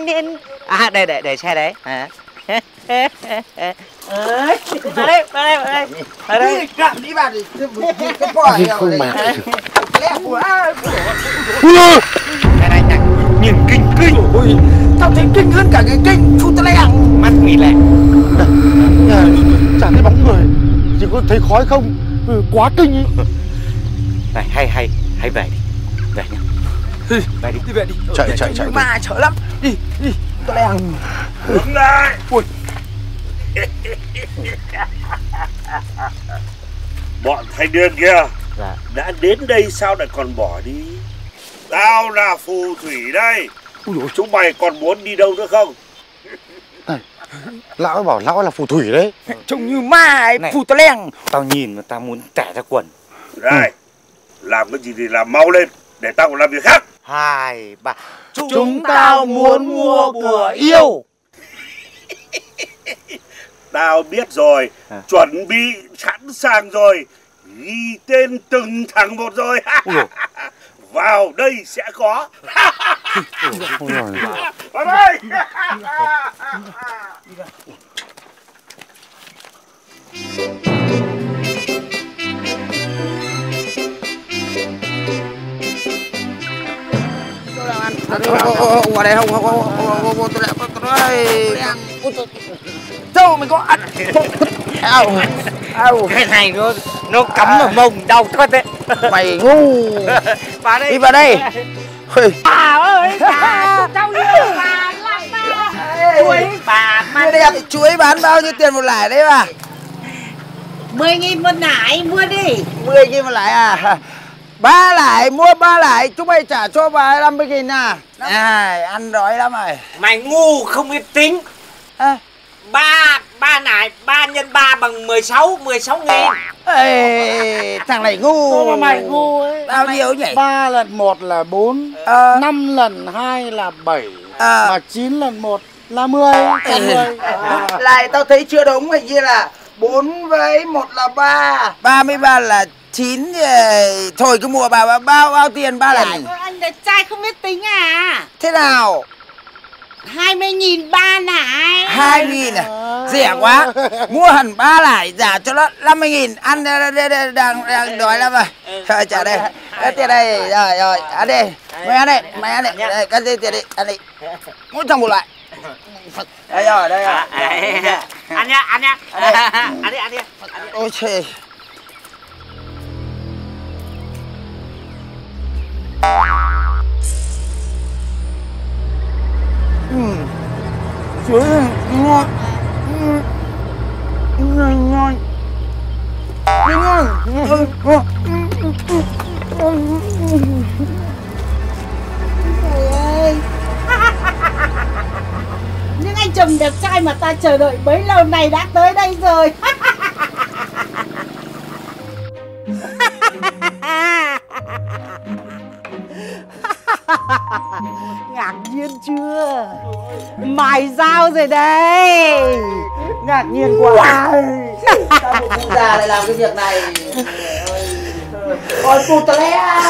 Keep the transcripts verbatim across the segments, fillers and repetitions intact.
nên à để để để xe đấy à. Ơi, vào đây, vào đây, vào đây, vào đây. Đi cầm đi bà đi. Cái bò không mà. Này này này, nhìn kinh kinh. Ôi, tao thấy kinh hơn cả cái kinh Chu Tê Leng. Mắt mịt lại. Nhà chả thấy bóng người, chỉ có thấy khói không. Ừ, quá kinh ý. Này hay hay hay về đi, về nhá. Về đi, Đi về đi. Chạy chạy chạy. Mà sợ lắm. Đi đi. Tê Leng. Đứng lại. Ui. Bọn thanh niên kia Dạ. đã đến đây sao lại còn bỏ đi? Tao là phù thủy đây. Chúng mày còn muốn đi đâu nữa không? Này, lão ấy bảo lão là phù thủy đấy. Trông như ma ấy, Này. Phù Tê Leng. Tao nhìn mà tao muốn tẻ ra quần. Này, làm cái gì thì làm mau lên, để tao còn làm việc khác. Hai ba. Chúng tao muốn mua của yêu. Tao biết rồi, À. chuẩn bị sẵn sàng rồi. Ghi tên từng thằng một rồi. Vào đây sẽ có. Vào đây. Qua đây không không không không không tôi lại tôi lại đâu mình có ăn ao ao Cái này nó nó cắm vào mông đau quá thế. mày ngu Vào đây. đi vào đây. Bà ơi, bà cháu yêu bà lắm bà. Chuối bà Mua đẹp chuối bán bao nhiêu tiền một lải đấy bà? Mười nghìn một nải mua đi. Mười nghìn một lải à? Ba lải mua ba lải chúng mày trả cho bà năm mươi nghìn à? À ăn đói lắm rồi. Mày ngu không biết tính. À. Ba ba nải ba nhân ba bằng mười sáu mười sáu nghìn. Ê, thằng này ngu. Mà mày ngu ấy. Bao nhiêu nhỉ? Ba lần một là bốn, Ờ. năm lần hai là bảy, Ờ. mà chín lần một là mười. Trăm mười. À. Lại tao thấy chưa đúng, hình như là bốn với một là ba. Ba mươi ba là chín. Thôi cứ mua bà bao bao tiền ba lần. Anh đẹp trai không biết tính à? Thế nào? Hai mươi nghìn ba nải. Hai nghìn à? Rẻ quá. Mua hẳn ba lải giả cho nó năm mươi nghìn. Ăn đang đang đói lắm rồi. Thôi trả đây. Cái tiền đây. Rồi rồi, ăn đi. Mày ăn đây, mày ăn đây. Đây, cái gì tiền đi, ăn đi. Mỗi thằng một loại. Đây rồi, đây rồi. Ăn nhá, ăn nhá. Ăn đi, ăn đi. Ôi trời. Chuối ngon. Ngon ngon. Ngon. Ôi. Nhưng anh chồng đẹp trai mà ta chờ đợi bấy lâu này đã tới đây rồi. Ngạc nhiên chưa? Mài dao rồi đây. Ngạc nhiên quá. Sao một cụ già lại làm cái việc này? Còn Phù Tê Leng.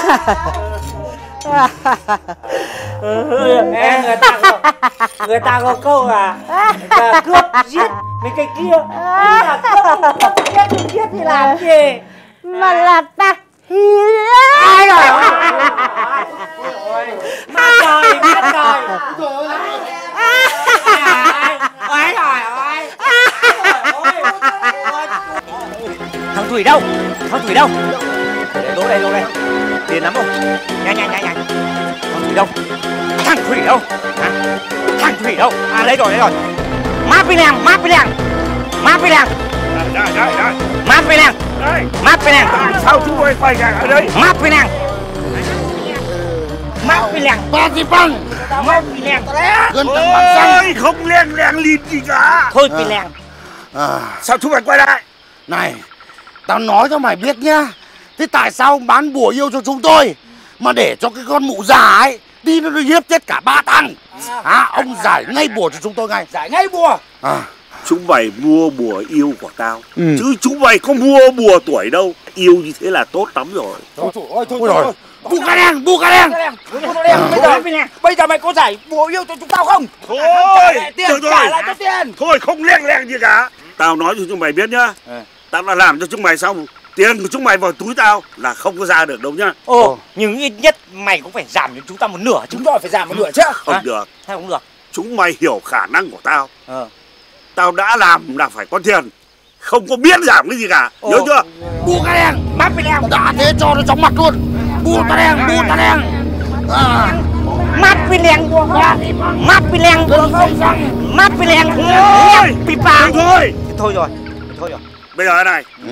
Em người ta có, người ta có câu là là cướp giết mấy cái kia. Là cướp giết giết thì làm gì? Mà là ta hiền. Ai rồi? Má trời, má trời. Ôi trời ơi. Thằng Thủy đâu? Thằng Thủy đâu? Đỗ đây, đỗ đây. Tiền lắm không? Nhanh nhanh nhanh nhanh. Thằng Thủy đâu? Thằng Thủy đâu? Hả? Thằng Thủy đâu? À lấy rồi, lấy rồi. Má phi làng, má phi làng. Má phi làng. Đây, đây, đây. Má phi làng. Đây. Má phi làng. Sao chúng mày phải ở đây? Má phi làng. Má phi làng. Ba gì băng. Má phi làng. Gần tầm bằng xăng. Ôi, không len lén lịt gì cả. Thôi phi làng. À, Sao chúng mày quay lại? này, tao nói cho mày biết nhá. Thế tại sao ông bán bùa yêu cho chúng tôi mà để cho cái con mụ già ấy đi nó hiếp chết cả ba thằng? À, ông giải ngay bùa cho chúng tôi ngay. Giải ngay bùa. À. Chúng mày mua bùa yêu của tao. Ừ. Chứ chúng mày có mua bùa tuổi đâu. Yêu như thế là tốt lắm rồi. Thôi, thôi, thôi, thôi, thôi. Bu cá đen, bu cá đen. Bu cá đen. Bây giờ bây giờ mày có giải bùa yêu cho chúng tao không? Thôi, tiền trả lại cho tiền. Thôi không leng leng gì cả. Tao nói cho chúng mày biết nhá. Tao đã làm cho chúng mày xong, tiền của chúng mày vào túi tao là không có ra được đâu nhá. Ồ, nhưng ít nhất mày cũng phải giảm cho chúng ta một nửa chứ. Chúng ta phải giảm một nửa chứ. Không được. Hay không được? Chúng mày hiểu khả năng của tao. Ờ. Tao đã làm là phải có tiền, không có biết giảm cái gì cả. Ồ. Nhớ chưa? Bu cá đen. Mắt với leng. Đã thế cho nó chóng mặt luôn. Bu cá đen, bu cá đen. À. Mắt với leng. Mắt với leng. Mắt với leng. Thôi, Bịp vào. thôi. Thôi rồi. Thôi rồi. Bây giờ thế này. Ừ.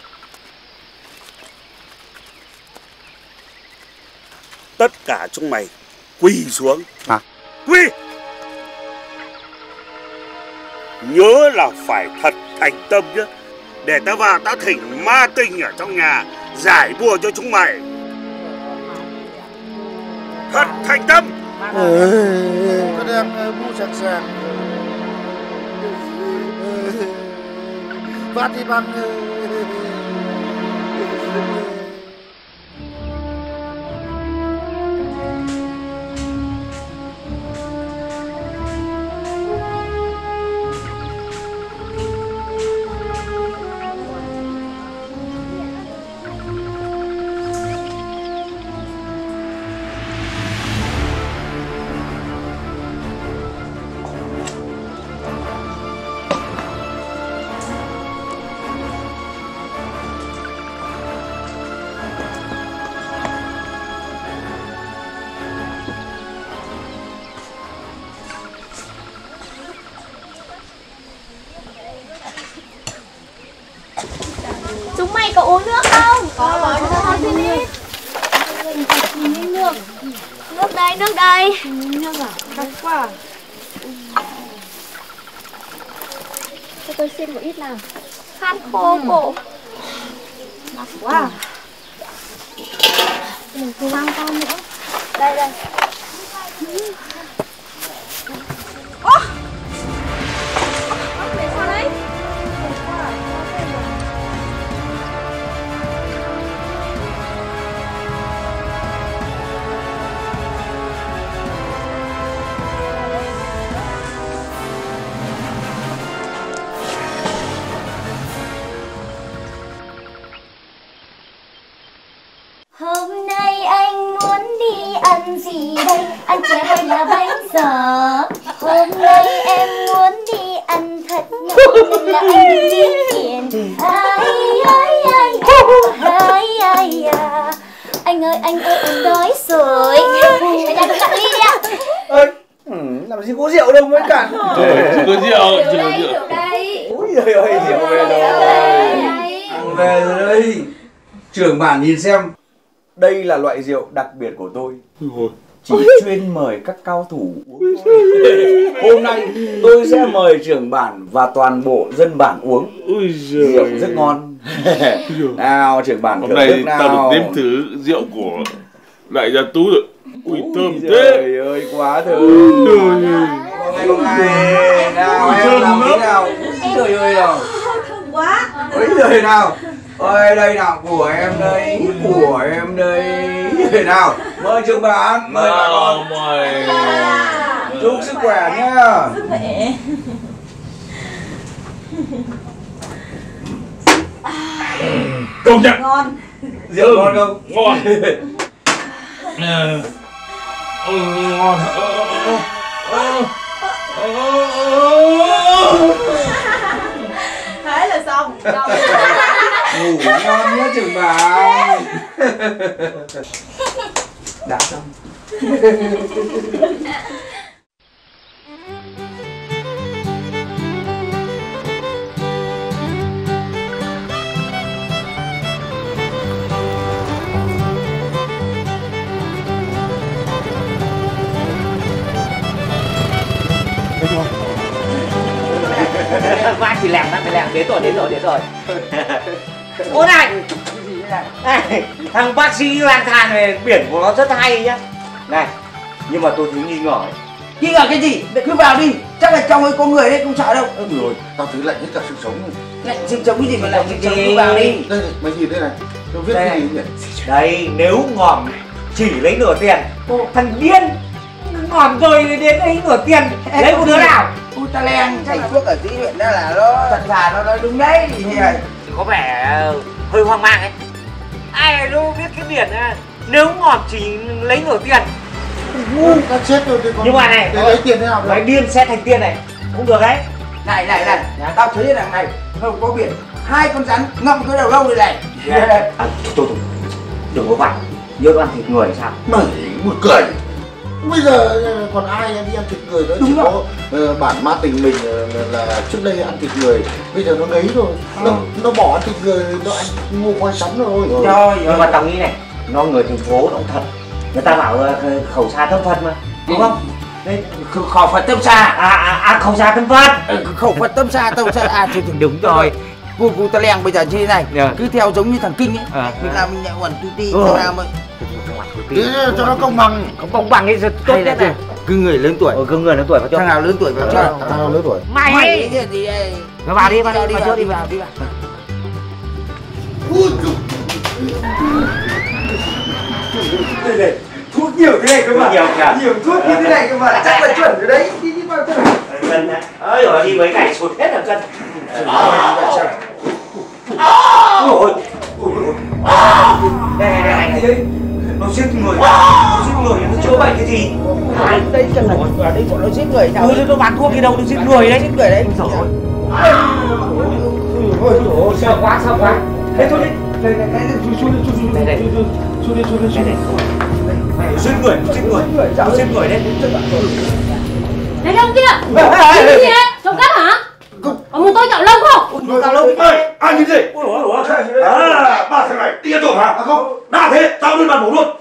Tất cả chúng mày quỳ xuống. À. Quỳ. Nhớ là phải thật thành tâm nhé. Để tao vào tao thỉnh ma tinh ở trong nhà giải bùa cho chúng mày. Thật thành tâm. Cá đen bu sẵn sàng. Phát đi bằng. Chúng mày có uống nước không? Có, có, cho xin ít. Nước. Nước đây, nước đây. Nước à? Khát quá. Cho tôi xin một ít nào. Khát khô cổ. Khát quá. Đừng cố gắng con nữa. Đây, đây. Ô! Để sao đấy? Hôm nay anh muốn đi ăn gì đây? Ăn chè hay là bánh giò? Hôm nay em muốn đi ăn thật ngon nên là anh kiếm tiền. Ai ai ai ai ai à. Anh ơi anh ơi em đói rồi. Đại gia đừng cạn ly đi ạ. Ơi, ừ, làm gì có rượu đâu mới cạn. Có rượu, Rượu rượu đây, rượu. rượu đây. Ôi giời ơi, rượu về rồi. Về rồi đây. Trưởng bản nhìn xem. Đây là loại rượu đặc biệt của tôi. Chỉ chuyên mời các cao thủ uống thôi. Hôm nay tôi sẽ mời trưởng bản và toàn bộ dân bản uống. Rượu rất ngon. Nào trưởng bản Hôm thưởng nay thức nào. tao được nếm thử rượu của đại gia Tú rồi. Ui thơm thế. Trời ơi quá thơm. Ngày hôm nay nào em làm thế nào. Trời ơi nào. Quá. Ôi trời nào. Ôi đây nào, của em đây, của em đây. Thế nào, mời trưởng bản, mời bà con. Mời. Chúc sức khỏe nhá. Sức khỏe. Công nhận. Ngon. Rượu ngon không? Ngon. Ôi ngon. Thế là xong. Ngủ ngon nhé trưởng bản. Đã xong. Vai thì làng, phải làng, đến rồi, đến rồi, đến rồi. Ô này, này, thằng bác sĩ lang thang này biển của nó rất hay nhá. Này, nhưng mà tôi thấy nghi ngờ ấy. Nghi ngờ cái gì? Để cứ vào đi. Chắc là trong ấy có người đấy, không sợ đâu. Ơ rồi, tao thấy lạnh hết cả sự sống rồi. Lạnh sinh sống cái gì mà lạnh sinh sống, cứ vào đi. Đây, mày nhìn đây này. Tao viết Đây cái này. gì nhỉ? Đây, nếu ngòm chỉ lấy nửa tiền. Thằng điên ngỏm rồi đến lấy nửa tiền. Lấy một đứa nào? U ta len thầy thuốc ở tí huyện đó là nó thật thà nó nói đúng đấy. Có vẻ hơi hoang mang ấy. Ai đâu biết cái biển à, nếu ngỏm chỉ lấy nửa tiền. Ngu ta chết rồi thì còn. Nhưng mà này, để lấy tiền thế nào? nói điên sẽ thành tiền này, cũng được đấy. Này này này, tao thấy đằng này không có biển, hai con rắn ngậm cái đầu lâu này này. À, thôi thôi, đừng có vặt, nhớ ăn thịt người sao? Mày buồn cười. Bây giờ còn ai đi ăn thịt người nữa? Đúng chỉ rồi. Có uh, bản ma tình mình uh, là, là trước đây ăn thịt người, bây giờ nó ngấy rồi. À. Nó, nó bỏ ăn thịt người, nó ăn ngô khoai sắn rồi. Rồi. Rồi. Nhưng mà tao nghĩ này, nó người thành phố nó thật. Người ta bảo uh, khẩu xa tâm Phật mà, đúng không? Đây, khẩu Phật tâm xa. À à à khẩu xa tâm Phật. Ừ, khẩu Phật tâm xa tâm xa. À thì đúng rồi. Cô cô ta leng bây giờ như thế này, yeah. Cứ theo giống như thằng Kinh ấy, à, mình làm mình nhẹ quần tu ti, làm ấy. Cho nó công bằng, không công bằng ấy tốt nhất này. Cứ người lớn tuổi, ừ, cứ người lớn tuổi vào cho. Thằng nào lớn tuổi vào cho. Thằng nào lớn tuổi. Mày. Mày cái gì đây? Nó vào đi, vào đi, vào trước đi vào, đi vào. Đây này, thuốc nhiều thế này cơ mà. Nhiều kìa. Nhiều thuốc như thế này cơ mà, chắc là chuẩn rồi đấy. Đi đi vào cho này. Cân đấy. Ơi rồi đi mấy ngày sụt hết rồi cân. Ôi. Đây này này này. Nó giết người. Nó giết người nó chữa bệnh cái gì? Đây chân này vào đây bọn nó giết người sao? Ừ, nó bán thuốc gì đâu, nó giết người đấy, giết người đấy. Rồi. Ôi trời ơi, sợ quá, sợ quá. Thế thôi đi. Đây này, đây này, chui đi, chui đi. Đây này. Chui đi, chui đi, chui đi. Mày giết người, giết người. Nó giết người đấy. Này ông kia. Cái gì vậy? Trộm cắp hả? Có muốn tôi cạo lông không? Cạo lông. Ê, ai nhìn gì? À, ba thằng này đi ăn trộm hả? À không, đã thế, tao lên bàn bổ luôn.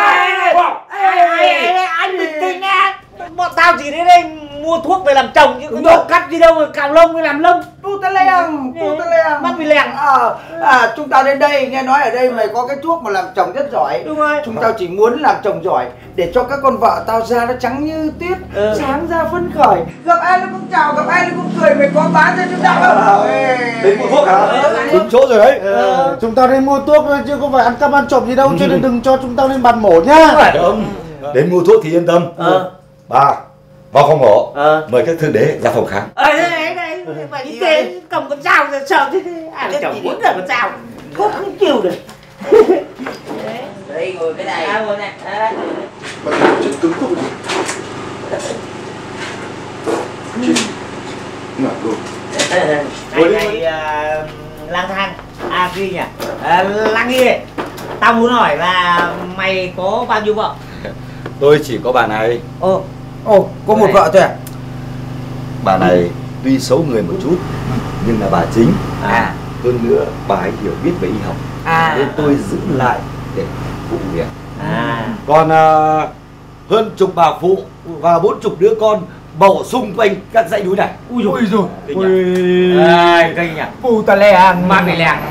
Anh bình tĩnh nha. Bọn tao chỉ đến đây mua thuốc về làm chồng chứ có trộm cắp gì đâu mà cạo lông mới làm lông. Tu ta leng, tu ta leng. Mắt bị lèng. Ờ, à, chúng ta đến đây nghe nói ở đây mày có cái thuốc mà làm chồng rất giỏi. Đúng rồi. Chúng tao chỉ muốn làm chồng giỏi để cho các con vợ tao da nó trắng như tuyết, ừ. Sáng ra phấn khởi. Gặp ai nó cũng chào, gặp ai nó cũng cười, mày có bán cho chúng tao không? Đến mua thuốc hả? Đúng chỗ rồi đấy. Ừ. Chúng ta nên mua thuốc chứ không phải ăn cắp ăn trộm gì đâu, cho nên đừng cho chúng ta lên bàn mổ nhá. Không. Đến mua thuốc thì yên tâm. Ờ. Ba, vào phòng mổ. Ờ. Mời các thư đế ra phòng khám. Ờ đấy đấy, mày đi thế cầm con dao ra sợ thế. Ai là chồng muốn là con dao. Thuốc không chịu được. Đây ngồi cái này. À, ngồi này. À. Mày chết cứng không? Chết. Ngạc luôn. Này này uh, lang thang. À gì nhỉ? À, lang nghi. Tao muốn hỏi là mày có bao nhiêu vợ? Tôi chỉ có bà này. Ồ, ồ, có một vợ thôi à? Bà này tuy xấu người một chút nhưng là bà chính. À. Hơn nữa bà ấy hiểu biết về y học. À. Nên tôi giữ lại để phụ việc. À. Còn uh, hơn chục bà phụ và bốn chục đứa con bầu xung quanh các dãy núi này. Ui rồi, ui rồi. Ui. À, cây nhỉ? Pù ta leng, ma bị leng.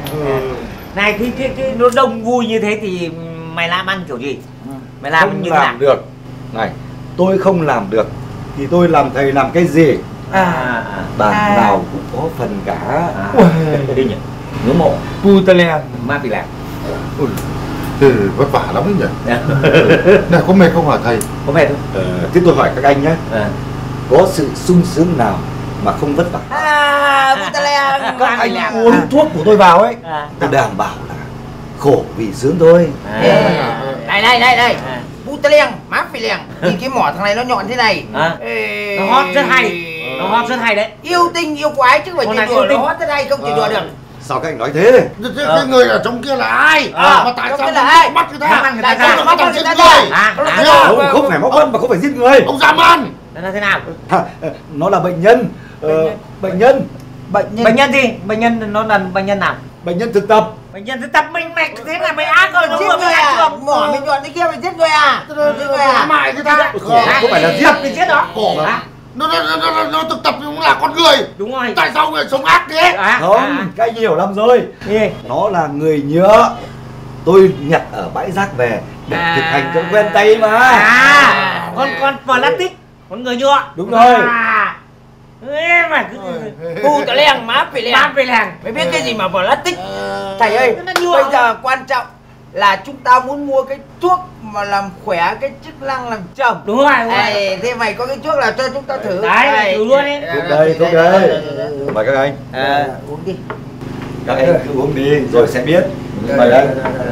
Này cái cái cái nó đông vui như thế thì mày làm ăn kiểu gì? Mày làm không như làm nào? được. Này, tôi không làm được thì tôi làm thầy làm cái gì? À, à, Bạn à. nào cũng có phần cả. À. Đi nhỉ? Ngưỡng mộ. Pù ta leng, Ma bị leng. Ui, ừ, vất vả lắm đấy nhỉ. Này có mệt không hả thầy? Có mệt không? Ờ, thế tôi hỏi các anh nhé. À. Có sự sung sướng nào mà không vất vả? À, pù ta leng. Các anh uống thuốc của tôi vào ấy, À. tôi đảm bảo là khổ vì sướng thôi. À. Này này này này. À. Pù ta leng, má phi leng. Nhìn cái mỏ thằng này nó nhọn thế này. À. Ê... Nó hót rất hay. Nó hót rất hay đấy. Yêu tinh yêu quái chứ phải Con chỉ này đùa yêu nó tinh. hót rất hay không chỉ đùa được. Sao các anh nói thế? Thế cái người ở trong kia là ai? À. Mà tại Trong sao kia là ai? bắt người ta? Bắt người ta Tại sao ra. mà bắt Bắt thằng người giết ta người? À. À. Không, không phải móc quân mà không phải giết người. Ông dám ăn. Nó là thế nào? À, nó là bệnh nhân. Ờ, bệnh nhân. Bệnh nhân. Bệnh nhân gì? Bệnh nhân nó là bệnh nhân nào? Bệnh nhân thực tập. Bệnh nhân thực tập mình mày thế là mày ác rồi, nó Giết vừa người mới à? ác trường. Mỏ mình nhọn thế kia mày giết người à? Giết người à? Mại người ta. Khổ, không phải là giết. Mình giết đó. Khổ À. Nó nó nó nó nó thực tập cũng là con người. Đúng rồi. Tại sao người sống ác thế? À. Không, À. các anh hiểu lầm rồi. Gì? Nó là người nhựa. Tôi nhặt ở bãi rác về để À. thực hành cho quen tay mà. À, con con plastic, con người nhựa. Đúng rồi. À. Ê, mà cứ Pù ta leng, má phi leng. bám về làng. Mày biết cái gì mà plastic? Thầy ơi, Nó nhựa. bây giờ quan trọng là chúng ta muốn mua cái thuốc mà làm khỏe cái chức năng làm chồng. Đúng rồi. Ê, thế mày có cái thuốc nào cho chúng ta thử? Đấy, thử luôn đi. Thuốc đây, thuốc đây. Mời các anh. À, uống đi. Các anh cứ uống đi rồi sẽ biết. Mời đây.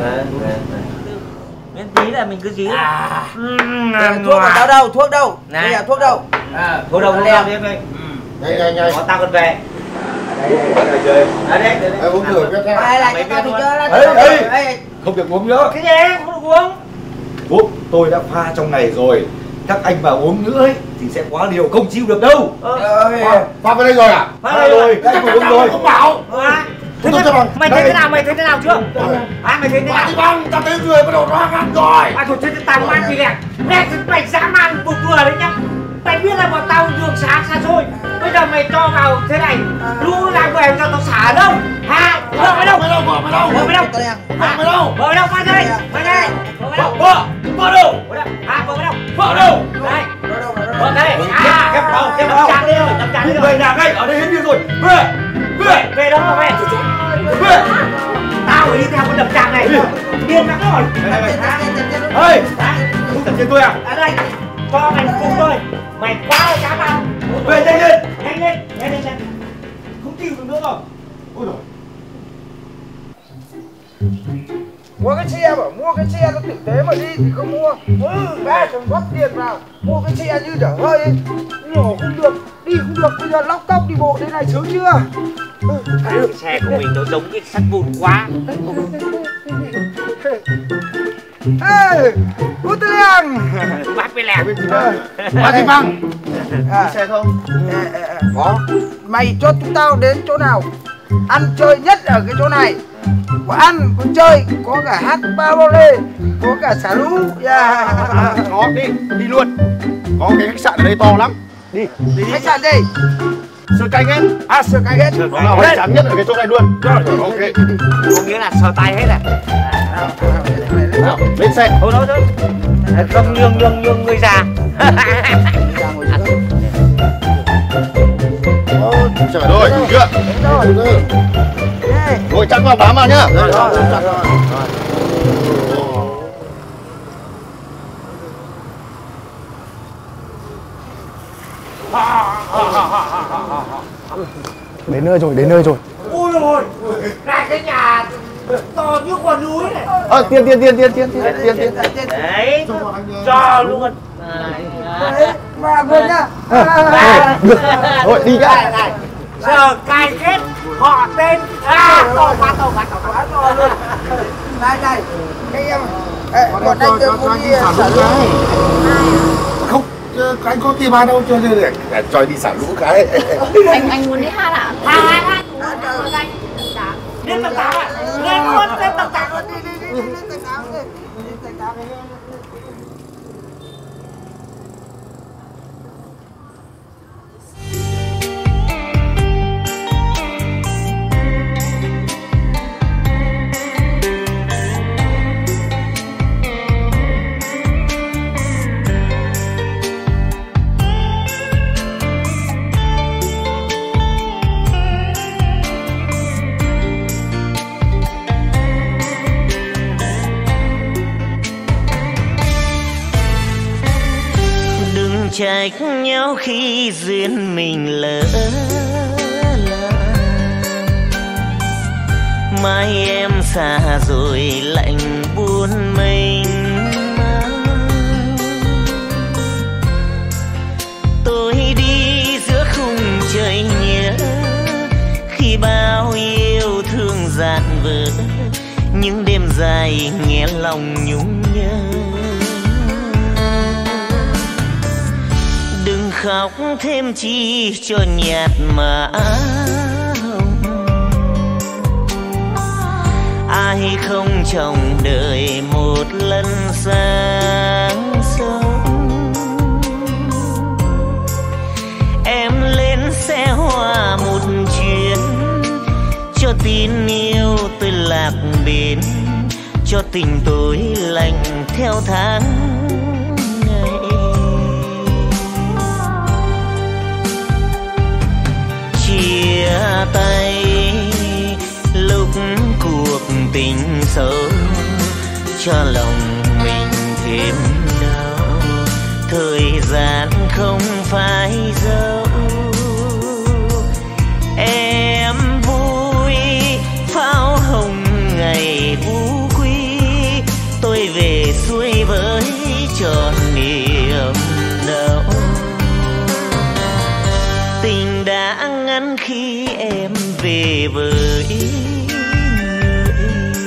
Miễn tí là mình cứ dí. À. Thuốc ở đâu đâu, thuốc đâu? Bây giờ thuốc đâu? À, thuốc đâu thuốc đâu đi em ơi. Nhanh nhanh nhanh. Có tao còn về. Chơi. Ở đây, đây. Em uống thử biết Ai lại cho tao thì cho nó. Ê, ê. Không được uống nữa. Cái gì? Không được uống. Thuốc tôi đã pha trong này rồi. Các anh mà uống nữa ấy thì sẽ quá liều, không chịu được đâu. Ờ. Pha vào đây rồi à? Pha rồi, các anh uống rồi. Không bảo. Thế mày, mày thấy thế nào? Mày thấy thế nào chưa? À, mày thấy thế nào? Đi băng, tao thấy người bắt đầu nó ăn rồi. À thôi thế tao mang gì nè. Nè mày dã man một vừa đấy nhá. Mày biết là bọn tao đường sáng xa xôi. Bây giờ mày cho vào thế này, lũ lại về cho tao xả ở đâu? Hả? Vợ mày đâu? Vợ mày đâu? Vợ mày đâu? Vợ mày đâu? Vợ mày đâu? Vợ mày đâu? Mang đây. Mang đây. Vợ mày đâu? Vợ, vợ đâu? À, vợ mày đâu? Vợ đâu? Đây. Vợ đây. À, Kép vào, kép vào. Đập tràng đi rồi, đập tràng đi rồi. Về nhà ngay, ở đây hết điên rồi. Về, về. Về đâu mà về? Về. Tao phải đi theo con đập tràng này. Điên lắm rồi. Ê, không tập trên tôi à? À đây, cho mày cùng tôi. Mày quá cá tao. Về nhanh lên. Nhanh lên, nhanh lên, nhanh. Không chịu được nữa rồi. Ôi giời. Mua cái xe bảo mua cái xe nó tử tế mà đi thì không mua. Ừ, ba chồng góp tiền vào mua cái xe như dở hơi ấy. Nhỏ không được, đi không được, bây giờ lóc cóc đi bộ thế này sướng chưa? À, cái xe của mình nó giống cái sắt vụn quá. Ê, Út Tư Liang. Bác với làng. Bác đi băng. À, Xe không? có. Mày cho chúng tao đến chỗ nào ăn chơi nhất ở cái chỗ này. Có ăn, có chơi, có cả hát ba lô lê, có cả xả lũ. Yeah. Có, đi, đi luôn. Có cái khách sạn ở đây to lắm. Đi, đi. Khách sạn gì? Sơ canh hết. À, sơ canh hết. Nó là hoành tráng nhất ở cái chỗ này luôn. Rồi, ok. Có nghĩa là sờ tay hết à? Nào, lên xe. Thôi thôi thôi. Không nhường nhường nhường người già. Trời ơi, được chưa? Rồi. Ngồi chắc vào bám vào nhá. Rồi, rồi, rồi, rồi. Đến nơi rồi, đến nơi rồi. Ôi ôi, là cái nhà to như quả núi này. Ờ, tiền, tiền, tiền, tiền, tiền, tiền, tiền, tiền. Đấy, cho luôn. Đấy, mà quên nhá. Được, thôi đi nhá. Giờ cài kết họ tên. À, to quá, to quá, to quá, to luôn. Này, này, cái em, bọn anh chưa muốn đi xả lũ. Không, anh có tìm ai đâu cho nên để cho đi xả lũ cái. Anh anh muốn đi hát ạ? À, à, à. Lên tầng tám ạ. Lên luôn, lên tầng tám. Đi, đi, đi, lên tầng tám đi. Lên tầng tám đi. Trách nhau khi duyên mình lỡ mai em xa rồi lạnh buồn mình tôi đi giữa khung trời nhớ khi bao yêu thương dạn vỡ những đêm dài nghe lòng nhung nhớ. Đừng khóc thêm chi cho nhạt mà ai không trông đợi một lần sáng sớm. Em lên xe hoa một chuyến cho tin yêu tôi lạc bến cho tình tôi lạnh theo tháng. Chia tay lúc cuộc tình sâu cho lòng mình thì đêm đau. Thời gian không phải dấu. Em vui pháo hồng ngày vũ quy, tôi về xuôi với tròn niềm đau. Tình đã ngắn khi em về với người,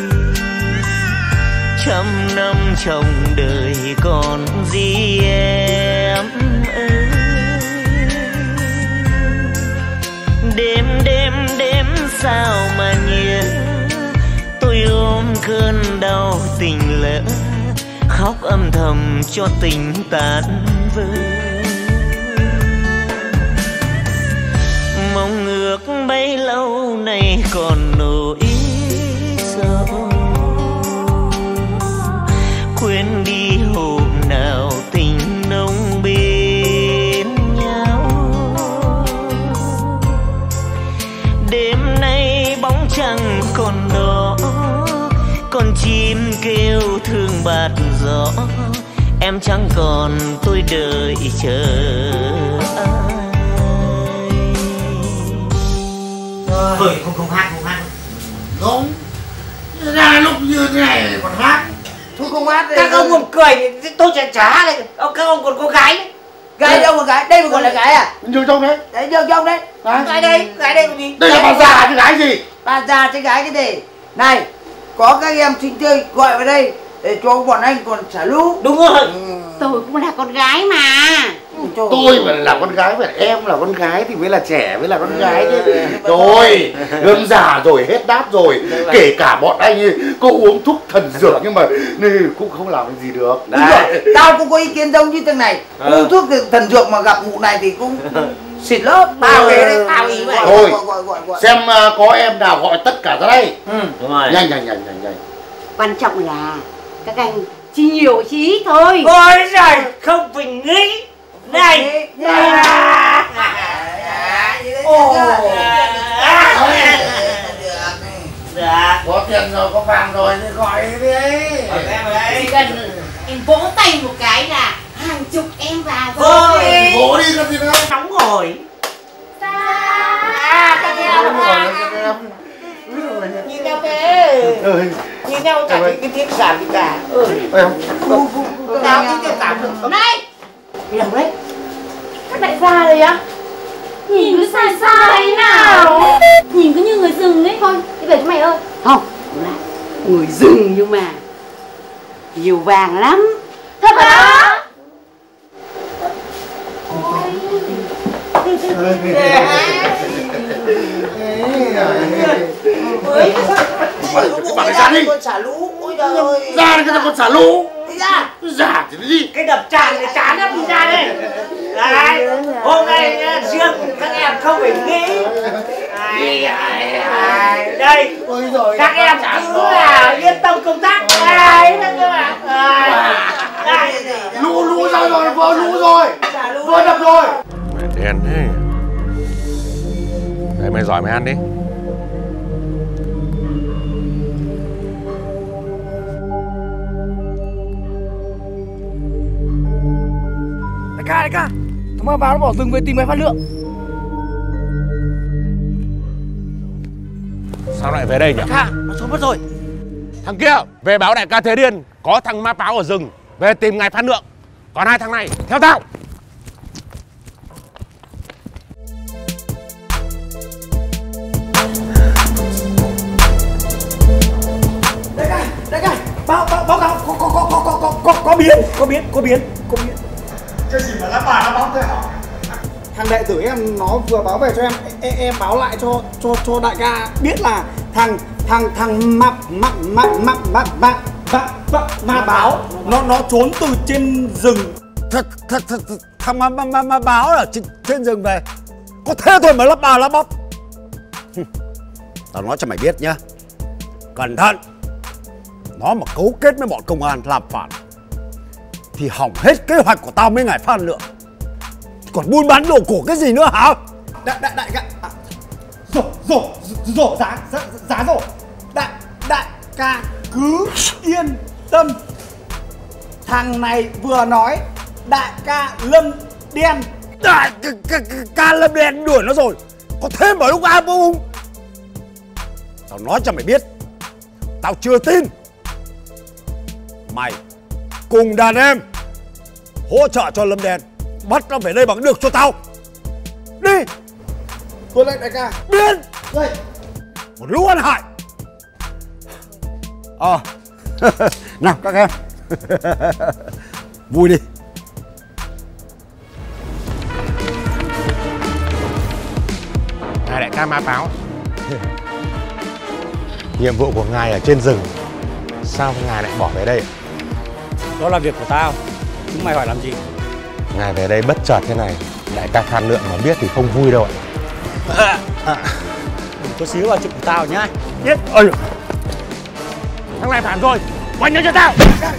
trăm năm trong đời còn gì em ơi. Đêm đêm đêm sao mà nhớ, tôi ôm cơn đau tình lỡ, khóc âm thầm cho tình tan vỡ. Mong ước bấy lâu nay còn nỗi sầu, quên đi hôm nào tình nồng bên nhau. Đêm nay bóng trăng còn đó, con chim kêu thương bạt gió. Em chẳng còn tôi đợi chờ ai. Thôi không không hát không hát. Không, ra lúc như thế này còn hát. Thôi không hát. Các ông còn cười, tôi chả trả đây. Các ông còn có gái đấy. Gái đâu mà gái, đây mà còn là gái à? Vô trong đấy. Đấy vô trong đấy. Gái đây, gái đây còn gì? Đây là bà già chứ gái gì? Bà già chứ gái cái gì? Này, có các em sinh chơi gọi vào đây để cho bọn anh còn xả lũ. Đúng rồi. Ừ. Tôi cũng là con gái mà. Tôi mà là con gái, phải em là con gái thì mới là trẻ, mới là con gái chứ. Rồi, gươm già rồi, hết đáp rồi. Kể cả bọn anh ấy có uống thuốc thần dược nhưng mà cũng không làm gì được. Đúng rồi, tao cũng có ý kiến giống như thằng này. Uống thuốc thần dược mà gặp mụ này thì cũng xịt lớp. Tao về đấy, tao ý vậy. Thôi, xem có em nào gọi tất cả ra đây. Đúng rồi. Nhanh nhanh nhanh nhanh nhanh. Quan trọng là các anh chỉ nhiều chí thôi. Ôi giời, không phải nghĩ. Này. Ồ. Dạ. Có tiền rồi, có vàng rồi thì gọi đi. Chỉ cần em vỗ tay một cái là hàng chục em vào rồi. Vỗ đi làm gì nữa. Nóng rồi. À, các em. Nhìn nhau thế. Nhìn nhau chả thấy cái tiếng giảm gì cả. Tao cái tiếng giảm được. Này. Đi đâu đấy? Các đại gia rồi á? Nhìn cứ sai sai nào. Nhìn cứ như người rừng ấy. Thôi, đi về cho mày ơi. Không, là người rừng nhưng mà nhiều vàng lắm. Thật á? Cái bà này ra đi. Con xả lũ. Ôi trời ơi. Ra đi cái con xả lũ. Đi ra. Giả thì đi. Cái đập tràn này chán lắm, đi ra đây. Đấy, hôm nay riêng các em không phải nghĩ. Ai, ai, ai. Đây, các em cứ là yên tâm công tác. Đấy, các bạn. Lũ lũ ra rồi, vỡ lũ rồi. Vỡ đập rồi. Mẹ đen thế. Đấy, mày giỏi mày ăn đi. Đại ca, đại ca, thằng ma báo nó bỏ rừng về tìm máy phát lượng. Sao lại về đây nhỉ? Ca, nó trốn mất rồi. Thằng kia về báo đại ca Thế Điên có thằng ma báo ở rừng, về tìm ngài Phan Lượng. Còn hai thằng này theo tao. Đại ca, đại ca, báo báo báo cáo có có có có có có có biến, có biến, có biến, có biến. Cái gì mà lá bà nó báo thế hả? Thằng đệ tử em nó vừa báo về cho em, em, em báo lại cho cho cho đại ca biết là thằng thằng thằng ma ma ma ma ma ma ma ma ma báo nó nó trốn từ trên rừng. Thật thật thật thằng ma ma ma, ma báo ở trên, trên rừng về. Có thế thôi mà lắp bà lắp bắp. Tao nói cho mày biết nhá, cẩn thận. Nó mà cấu kết với bọn công an làm phản thì hỏng hết kế hoạch của tao với ngài Phan Lượng. Còn buôn bán đồ cổ cái gì nữa hả? Đại đại đại ca, à, rổ rổ rổ giá giá giá rổ. Đại đại ca cứ yên tâm. Thằng này vừa nói đại ca Lâm đen. Đại ca Lâm đen đuổi nó rồi. Có thêm vào lúc A bung. Tao nói cho mày biết, tao chưa tin. Mày cùng đàn em hỗ trợ cho Lâm đen bắt nó về đây bằng được cho tao. Đi. Tuân lệnh đại ca. Biến. Đây. Một lũ ăn hại. Ờ à. Nào các em. Vui đi. Ngài đại ca Ma Báo, nhiệm vụ của ngài ở trên rừng, sao ngài lại bỏ về đây? Đó là việc của tao, chúng mày hỏi làm gì? Ngài về đây bất chợt thế này, đại ca Phan Lượng mà biết thì không vui đâu ạ. À, à. Đừng có xíu vào chuyện của tao nhá. Biết. Ôi, thằng này phản rồi, quanh nó cho tao.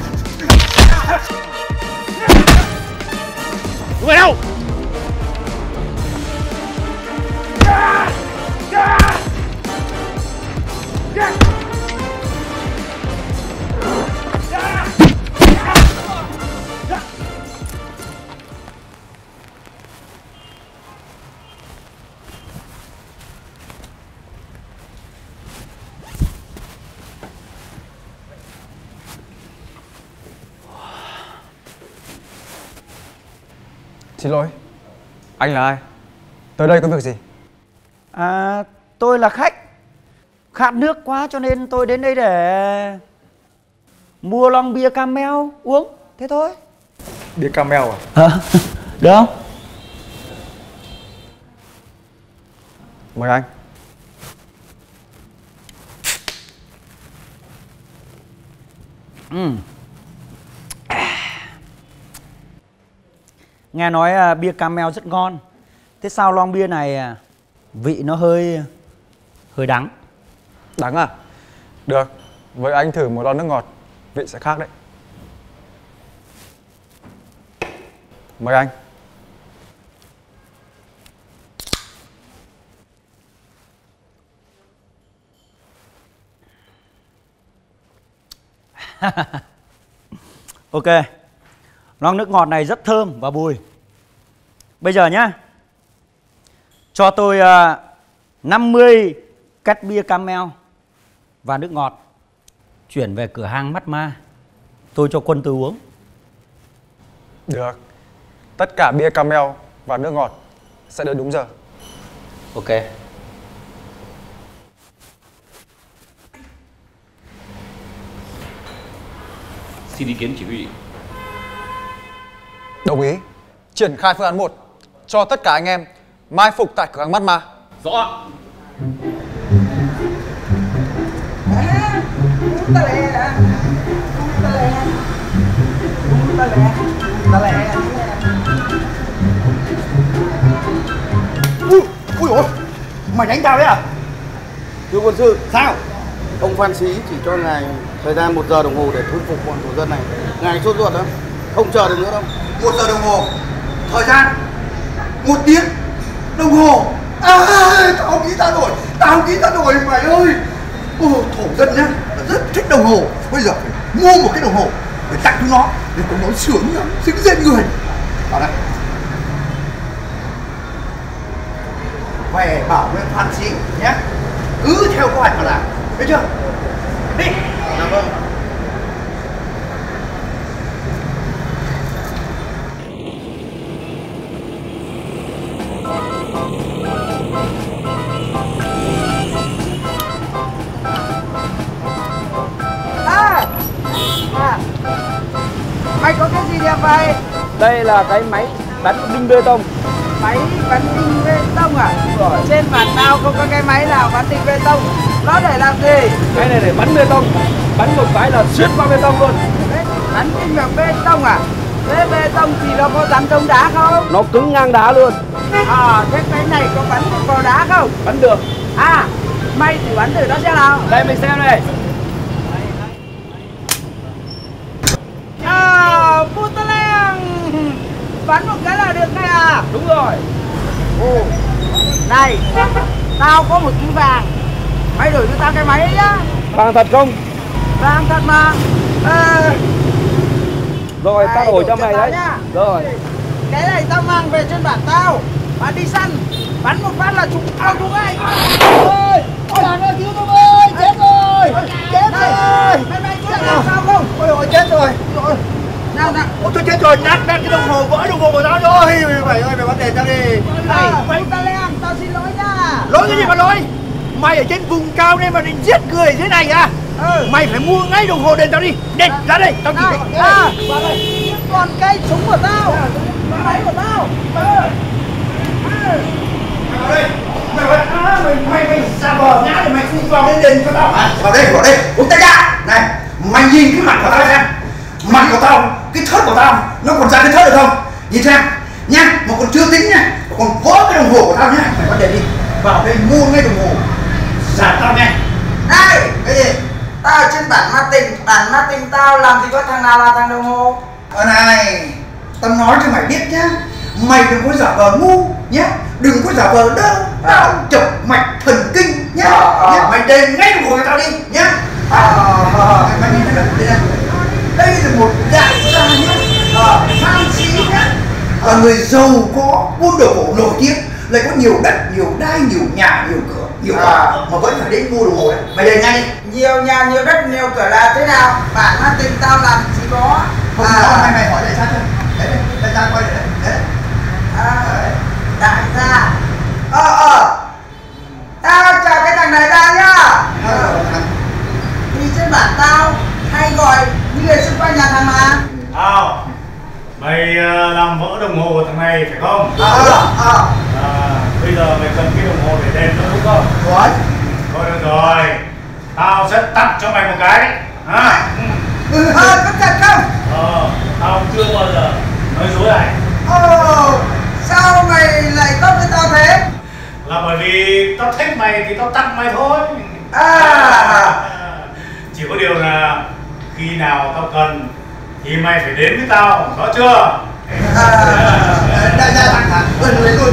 Người đâu? Xin lỗi, anh là ai? Tới đây có việc gì? À, tôi là khách. Khát nước quá cho nên tôi đến đây để mua lon bia Camel uống, thế thôi. Bia Camel à? À, được không? Mời anh. Ừ. Nghe nói uh, bia Camel rất ngon. Thế sao lon bia này uh, vị nó hơi hơi đắng? Đắng à? Được, với anh thử một lon nước ngọt, vị sẽ khác đấy. Mời anh. Ok. Lon nước ngọt này rất thơm và bùi. Bây giờ nhá, cho tôi uh, năm mươi cắt bia Camel và nước ngọt. Chuyển về cửa hàng Mắt Ma. Tôi cho Quân Tư uống. Được. Tất cả bia Camel và nước ngọt sẽ đến đúng giờ. Ok. Xin ý kiến chỉ huy. Đồng ý. Triển khai phương án một, cho tất cả anh em mai phục tại cửa hàng Mắt Ma. Rõ. Ui, ui ôi, mày đánh tao đấy à? Thưa quân sư, sao? Ông Phan Sĩ chỉ cho ngài thời gian một giờ đồng hồ để thuyết phục bọn thổ dân này. Ngài sốt ruột đó, không chờ được nữa đâu. Một giờ đồng hồ, thời gian một tiếng đồng hồ. À, tao nghĩ ra rồi, tao nghĩ ra rồi mày ơi. Ồ, thổ dân nhá, rất thích đồng hồ. Bây giờ phải mua một cái đồng hồ để tặng chúng nó, để chúng nó sướng nhá, xinh xinh người. Vào đây. Về bảo với Phan Sĩ nhé, cứ theo kế hoạch mà làm, biết chưa? Đi. Dạ vâng. À, à, mày có cái gì đẹp vậy? Đây là cái máy bắn đinh bê tông. Máy bắn đinh bê tông à? Rồi. Trên mặt tao không có cái máy nào bắn đinh bê tông. Nó để làm gì? Cái này để bắn bê tông. Bắn một cái là xuyên qua bê tông luôn. Đấy, bắn đinh vào bê tông à? Thế bê tông thì nó có dám chống đá không? Nó cứng ngang đá luôn. À, thế cái này có bắn được vào đá không? Bắn được. À, mày thử bắn thử nó xem nào. Đây mình xem này. À, bút tơ leng. Bắn một cái là được này à? Đúng rồi. Ồ, này, tao có một túi vàng. Mày đổi cho tao cái máy ấy nhá. Vàng thật không? Vàng thật mà. À, Rồi, tao đổi cho mày đấy. Rồi. Cái này tao mang về trên bản tao. Bạn đi săn, bắn một phát là chúng ao chúng ngay. Ôi, ôi bạn ơi, cứu tôi ơi, chết rồi, chết rồi. Mày mày chết làm sao không? Ôi ôi chết rồi. Rồi. Nào nào, ôi tôi chết rồi, nát nát cái đồng hồ, vỡ đồng hồ của tao rồi. Mày ơi, mày bắt đền tao đi. Này, mày ta lên, tao xin lỗi nha. Lỗi cái gì mà lỗi? Mày ở trên vùng cao nên mà định giết người thế này à? Ừ. Mày phải mua ngay đồng hồ đền tao đi. Đền, ra đây, tao chỉ có. À, còn cái súng của tao, máy của tao. Ừ. Mày vào đây, mày vào đây, à, mày, mày, mày xa bờ ngã thì mày không vào đến đền cho tao hả? Vào đây, vào đây, uống tay ra. Này, mày nhìn cái mặt của tao xem. Mặt của tao, cái thớt của tao, nó còn ra cái thớt được không? Nhìn xem, nha, mà còn chưa tính nha, còn vỡ cái đồng hồ của tao nhá. Mày bắt đền đi, vào đây mua ngay đồng hồ. Giả tao nghe. Này, cái gì? Tao ở trên bản Martin, bản Martin tao làm gì có thằng nào là thằng đồng hồ. Ờ này, tao nói cho mày biết nhá. Mày đừng có giả vờ ngu nhé, đừng có giả vờ đâu đau chọc mạch thần kinh nhé. À, à. Mày đền ngay đồng hồ cho tao đi nhé. À, à, mày nhìn đây này, đây là một đại gia nhé, phan sĩ nhé, là người giàu có, buôn đồ cổ nổi tiếng, lại có nhiều đất, nhiều đai, nhiều nhà, nhiều cửa, nhiều à. Mà vẫn phải đến mua đồng hồ đấy. Mày đền ngay đi. Nhiều nhà, nhiều đất, nhiều cửa là thế nào? Bản Martin tao làm chỉ có. Không à. Có, mày mày hỏi đại gia chưa? Đấy, đấy, đại gia quay lại đấy. Đấy. À, đại gia. Ờ ờ tao chào cái thằng này ra nhá. Ờ. Thì trên bản tao hay gọi những người xung quanh nhà thằng mà. Tao mày uh, làm vỡ đồng hồ của thằng này phải không? Ờ ờ ờ à, bây giờ mày cần cái đồng hồ để đền nữa đúng không? Rồi. Thôi được rồi, tao sẽ tặng cho mày một cái đấy. À, ừ. Ờ, có thật không? Ờ, tao chưa bao giờ nói dối này. Ồ, sao mày lại tốt với tao thế? Là bởi vì tao thích mày thì tao tặng mày thôi. À. Chỉ có điều là khi nào tao cần thì mày phải đến với tao, rõ chưa? À, đại gia tặng hả? Lấy luôn, lấy luôn,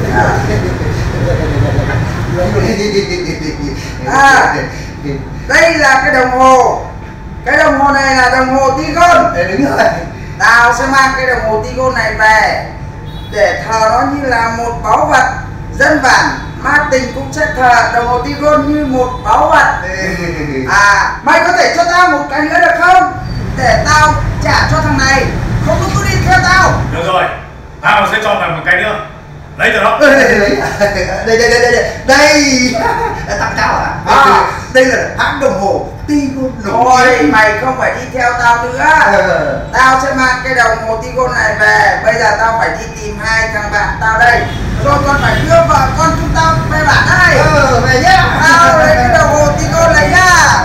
lấy luôn. À, đây là cái đồng hồ. Cái đồng hồ này là đồng hồ Tigon. Đúng rồi. Tao sẽ mang cái đồng hồ Tigon này về để thờ nó như là một báu vật. Dân bản Martin cũng sẽ thờ đồng hồ Tigon như một báu vật. À, mày có thể cho tao một cái nữa được không? Để tao trả cho thằng này. Không có cứ đi theo tao. Được rồi, tao sẽ cho mày một cái nữa. Lấy từ đó. Đây đây đây đây đây đây tặng tao à? À, đây là hãng đồng hồ Tigon. Thôi mày không phải đi theo tao nữa. Ừ. Tao sẽ mang cái đồng hồ Tigon này về. Bây giờ tao phải đi tìm hai thằng bạn tao đây. Rồi còn phải đưa vợ con chúng tao về bản đây. Ừ, về nhá. Tao lấy cái đồng hồ Tigon này nhá.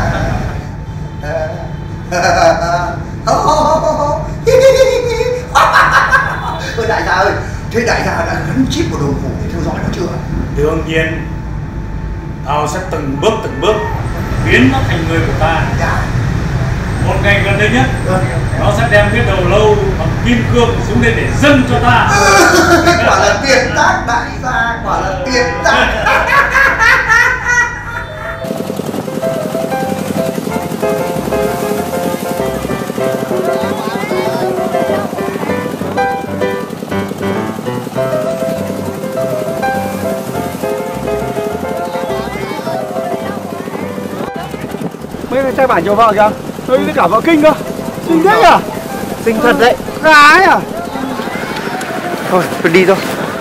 Ôi đại gia ơi, thế đại gia đã gắn chip vào đồng hồ để theo dõi nó chưa? Đương nhiên, tao sẽ từng bước từng bước biến nó thành người của ta. Một ngày gần đây nhất, nó sẽ đem cái đầu lâu bằng kim cương xuống đây để dâng cho ta. Quả là tiền tác đại gia, quả là tiền tác. Mấy cái trai bản nhiều vợ kìa. Thấy với cả vợ kinh cơ. Xinh thế nhỉ? Xinh thật đấy. Gái à? Thôi, tôi đi thôi.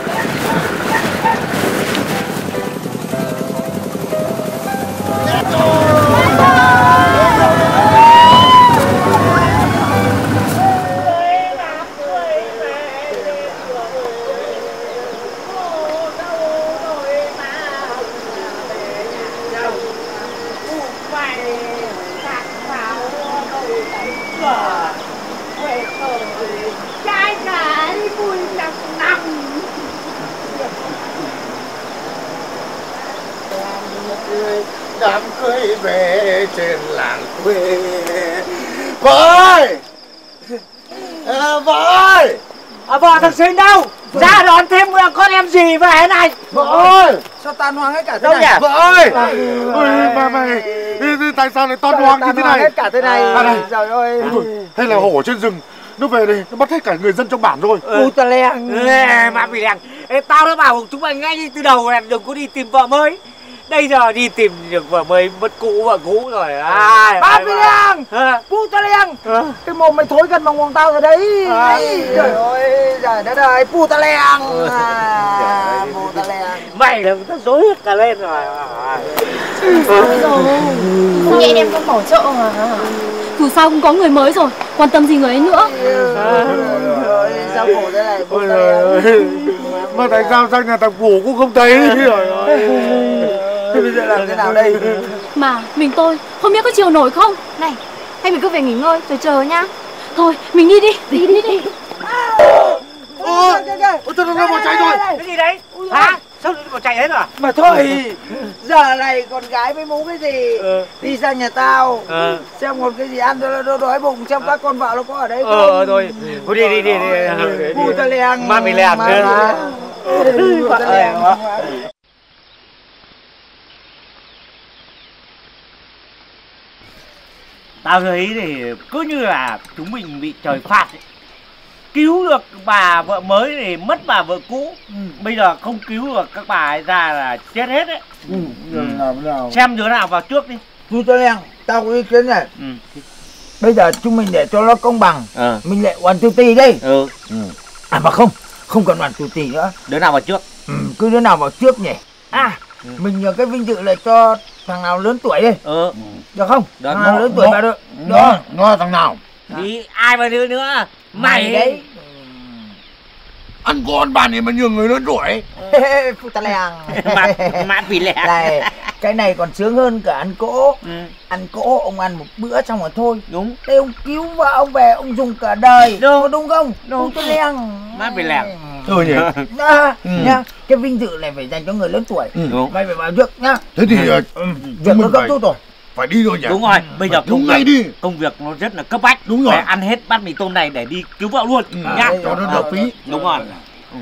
Đám cưới về trên làng quê. Vợ ơi, à, vợ ơi, à, vợ thằng Sinh đâu? Ra đón thêm con em gì về này. Vợ ơi, sao tan hoang hết cả thế này? Vợ ơi, ôi mà mày tại sao lại tan hoang như thế này? Hết cả thế này. À, này. Trời ơi. Hay là hổ trên rừng Nó về đây, nó bắt hết cả người dân trong bản rồi. Pu ta leng. Má bị leng. Ê, tao đã bảo chúng mày ngay từ đầu là đừng có đi tìm vợ mới. Đây giờ đi tìm được vợ mới mất cũ vợ cũ rồi. À, Má bị leng. Pu ta leng. Cái mồm mày thối gần bằng mồm tao rồi đấy. Trời ơi, trời đất ơi, Pu ta leng. Pu ta leng. Mày là tao dối hết cả lên rồi. Rồi. Không nghĩ em không bỏ chợ mà. Dù sao cũng có người mới rồi, quan tâm gì người ấy nữa. Ôi, sao khổ thế này, Pu ta leng. Mà tại sao sang nhà thằng Phủ cũng không thấy? Trời ơi. Bây giờ làm thế nào đây? Mà mình tôi không biết có chịu nổi không? Này, hay mình cứ về nghỉ ngơi rồi chờ nhá. Thôi, mình đi đi, đi đi đi. Ôi, ôi, tôi nó bỏ chạy rồi. Cái gì đấy? Hả? Sao nó bỏ chạy hết rồi? Mà thôi, giờ này con gái với mú cái gì? Ừ. Đi sang nhà tao, ừ. xem còn cái gì ăn cho nó đói bụng, xem các con vợ nó có ở đấy không? Ờ, thôi, thôi đi đi đi đi. Pu ta leng. Má bị leng. Tao thấy thì cứ như là chúng mình bị trời phạt ấy. Cứu được bà vợ mới thì mất bà vợ cũ. Ừ. Bây giờ không cứu được các bà ấy ra là chết hết đấy. Ừ. Ừ. Nào, nào. Xem đứa nào vào trước đi. Pu ta leng, tao có ý kiến này. Ừ. Bây giờ chúng mình để cho nó công bằng, ờ. mình lại one two three đi. Ừ. Ừ. À mà không, không cần one two three nữa. Đứa nào vào trước? Ừ, cứ đứa nào vào trước nhỉ. À, ừ. mình nhờ cái vinh dự là cho thằng nào lớn tuổi đi. Ừ. Được không? Được. Thằng nào lớn tuổi vào được. Nó, nó là thằng nào? Đi, ai vào nữa nữa? Mày, Mày đấy. Ăn con bàn này mà nhường người lớn tuổi. Pu ta leng. Má bị lẹ. Này, cái này còn sướng hơn cả ăn cỗ. Ừ. Ăn cỗ ông ăn một bữa xong rồi thôi. Đúng. Đây ông cứu vợ ông về ông dùng cả đời. Đúng. Có đúng không? Đúng. Pu ta leng. Má bị lẹ. Thôi nhỉ. À, ừ. Nhá, cái vinh dự này phải dành cho người lớn tuổi. Ừ. Mày phải vào trước nhá. Thế thì ừ. ừ. Việc nó cấp rút rồi. Phải đi rồi nhỉ. Đúng rồi, bây giờ đúng công ngay việc, đi. công việc nó rất là cấp bách. Đúng rồi. Phải ăn hết bát mì tôm này để đi cứu vợ luôn. Ừ. Nhá. Cho nó đỡ phí. Đúng rồi. Ừ.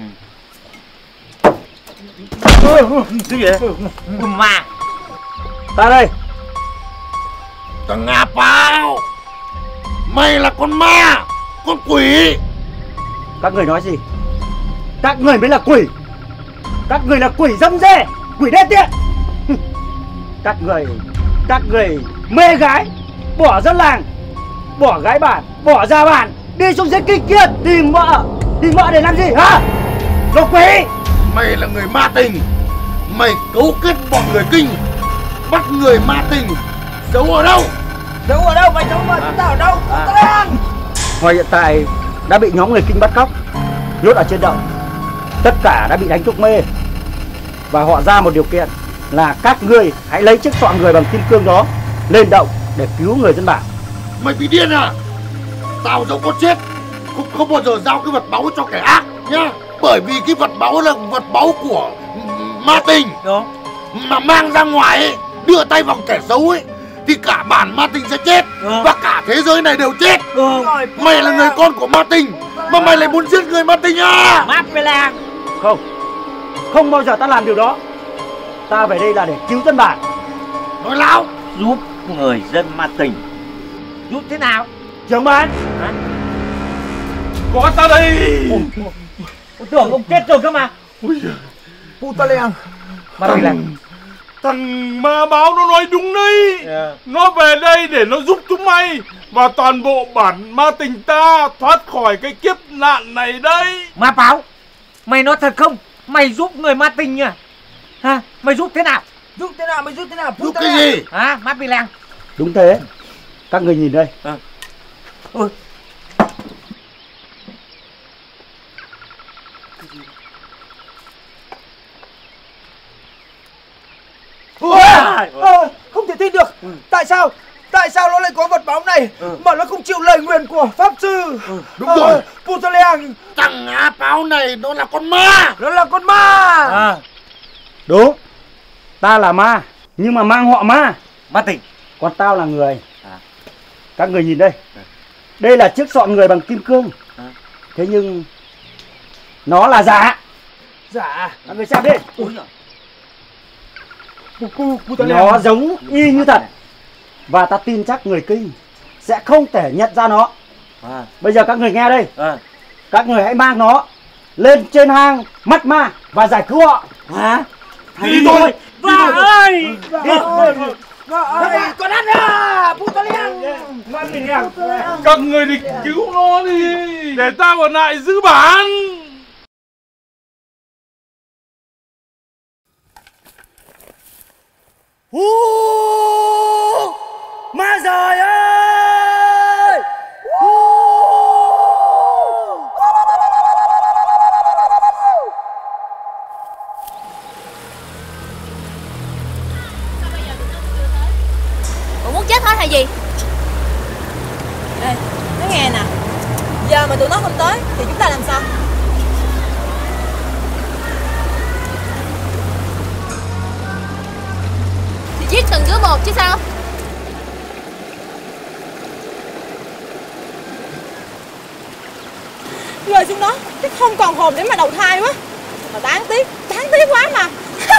Cái gì đấy? Con ma. Ta đây. Thằng Ngà Pao, mày là con ma, con quỷ. Các người nói gì? Các người mới là quỷ. Các người là quỷ dâm dê, quỷ đê tiện. Các người, các người mê gái, bỏ dân làng, bỏ gái bản, bỏ ra bản, đi xuống dưới kinh kia tìm vợ. Tìm vợ để làm gì hả? Đồ quỷ. Mày là người ma tình. Mày cấu kết bọn người kinh, bắt người ma tình. Giấu ở đâu? Giấu ở đâu? Mày giấu mà chúng ta ở đâu? Pu ta leng. Ngoài hiện tại đã bị nhóm người kinh bắt cóc, nhốt ở trên động. Tất cả đã bị đánh thuốc mê. Và họ ra một điều kiện là các ngươi hãy lấy chiếc xọn người bằng kim cương đó lên động để cứu người dân bản. Mày bị điên à? Tao dẫu có chết cũng không bao giờ giao cái vật báu cho kẻ ác nhá. Bởi vì cái vật báu là vật báu của ma tình. Đúng. Mà mang ra ngoài ấy, đưa tay vào kẻ xấu ấy, thì cả bản ma tình sẽ chết. Ừ. Và cả thế giới này đều chết. Ừ. Mày là người con của ma tình mà mày lại muốn giết người ma tình à? Má phải làm. Không, không bao giờ ta làm điều đó. Ta về đây là để cứu dân bản. Nói láo. Giúp người dân ma tình. Giúp thế nào? Trưởng ban. Hả? Có ta đây. Tôi tưởng ông chết rồi cơ mà. Pu ta leng. Mà đây là thằng ma báo nó nói đúng đấy. Yeah. Nó về đây để nó giúp chúng mày và toàn bộ bản ma tình ta thoát khỏi cái kiếp nạn này đấy. Ma báo, mày nói thật không? Mày giúp người ma tình à? Hả? Mày giúp thế nào? Giúp thế nào? Mày giúp thế nào? Giúp cái gì? Hả? Má bị leng. Đúng thế. Các người nhìn đây. À. Ôi. Ôi, à, không thể tin được. Ừ. Tại sao? Tại sao nó lại có vật báu này ừ. mà nó không chịu lời nguyền của pháp sư? Ừ. Đúng à, rồi. Pu ta leng. Thằng Ngà Pao này nó là con ma. Nó là con ma. À. Đúng. Ta là ma, nhưng mà mang họ ma. Ma tình. Còn tao là người. À. Các người nhìn đây. À. Đây là chiếc xọn người bằng kim cương. À. Thế nhưng nó là giả. Giả. Các người xem đi. Ôi giời. Nó giống y như thật. Và ta tin chắc người kinh sẽ không thể nhận ra nó. À. Bây giờ các người nghe đây. À. Các người hãy mang nó lên trên hang mắt ma và giải cứu họ. Hả? Đi, đi thôi. Bà ơi! Đi thôi. Con ăn à! Bút tao liền. Các người đi cứu nó đi, để tao ở lại giữ bản. Hú! Ma giời ơi! Hú! Cậu muốn chết hết hay gì? Ê, nói nghe nè, giờ mà tụi nó không tới thì chúng ta làm sao? Thì giết từng đứa một chứ sao? Rơi xuống đó chứ không còn hồn để mà đầu thai quá. Mà đáng tiếc, đáng tiếc quá mà.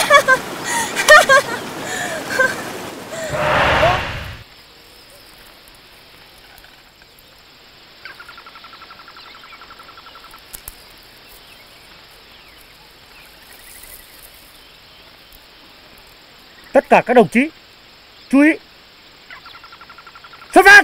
Tất cả các đồng chí chú ý, xuất phát.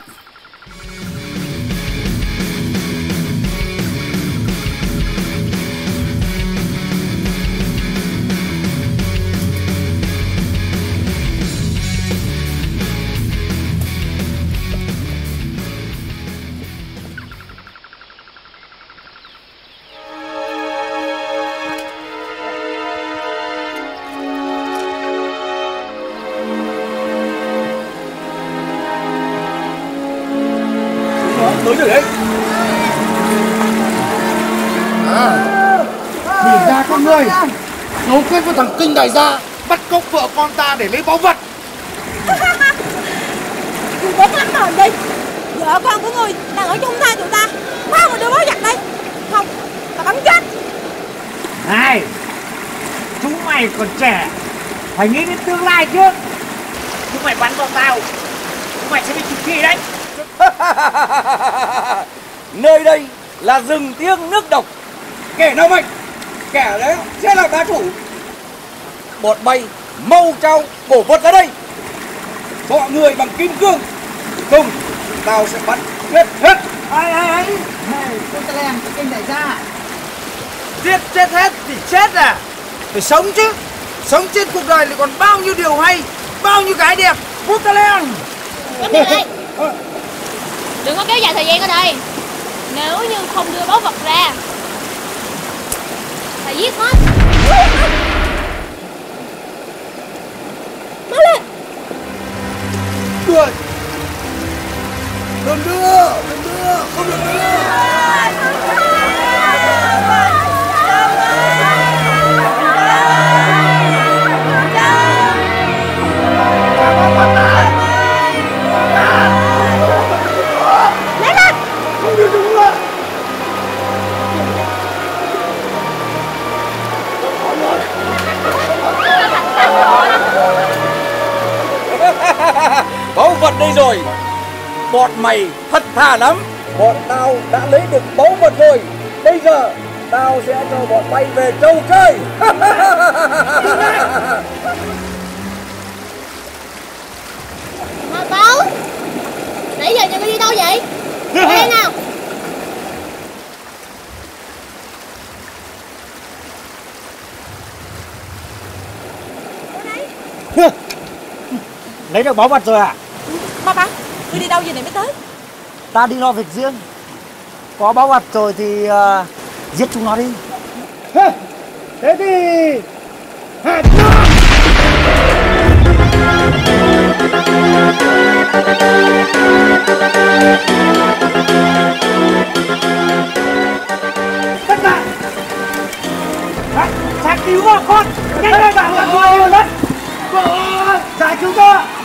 Tới rồi đấy. À, thì ra con người cấu kết với thằng Kinh đại gia bắt cóc vợ con ta để lấy báu vật. Đừng có lắm rồi đi. Vợ con của người đang ở trong tay tụi ta, mau mà đưa báu vật đây. Không, ta bắn chết. Này, chúng mày còn trẻ, phải nghĩ đến tương lai chứ. Chúng mày bắn vào tao, chúng mày sẽ bị trừng trị đấy. Nơi đây là rừng thiêng nước độc, kẻ nào mạnh kẻ đấy sẽ là bá chủ. Bọn bay mau trao cổ vật ra đây, dọa người bằng kim cương, không tao sẽ bắn chết hết. Ấy ấy ấy, cô ta làm cái kênh đại gia, giết chết hết thì chết à, phải sống chứ. Sống trên cuộc đời thì còn bao nhiêu điều hay, bao nhiêu cái đẹp. Cô ta làm Cấm đi đây. Đừng có kéo dài thời gian ở đây. Nếu như không đưa báu vật ra, phải giết hết. Mau lên. Đuổi. Đừng đưa, đừng đưa, không được đưa. Báu vật đây rồi. Bọn mày thật thà lắm. Bọn tao đã lấy được báu vật rồi. Bây giờ tao sẽ cho bọn bay về châu chơi. Mà Báo, nãy giờ nhà ngươi đi đâu vậy? Ở đây nào. Lấy được báu vật rồi à? Ba ba, ngươi đi đâu giờ này mới tới? Ta đi lo việc riêng. Có báu vật rồi thì uh, giết chúng nó đi. Thế thì hẹn nhau. Tất cả giải cứu vợ con. Nhanh lên, bạn là người đất. Giải cứu vợ.